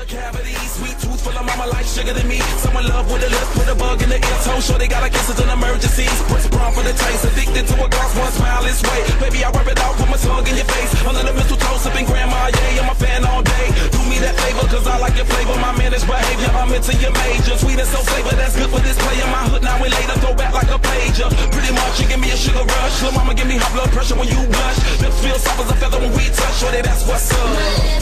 cavity, sweet tooth full of mama like sugar to me. Someone love with a lip, put a bug in the ear, toe, sure they got a kiss it's an emergency. Puts prom for the taste, addicted to a gloss, one smile is way. Baby, I rub it out, put my tongue in your face. Under the mistletoe, sipping grandma, yeah, I'm a fan all day. Do me that favor, cause I like your flavor, my managed behavior. I'm into your major, sweet and so flavor, that's good for this player. My hood now and later, throw back like a pager. Pretty much, you give me a sugar rush. Lil' mama give me high blood pressure when you blush. Lips feel soft as a feather when we touch, shorty, that's what's up.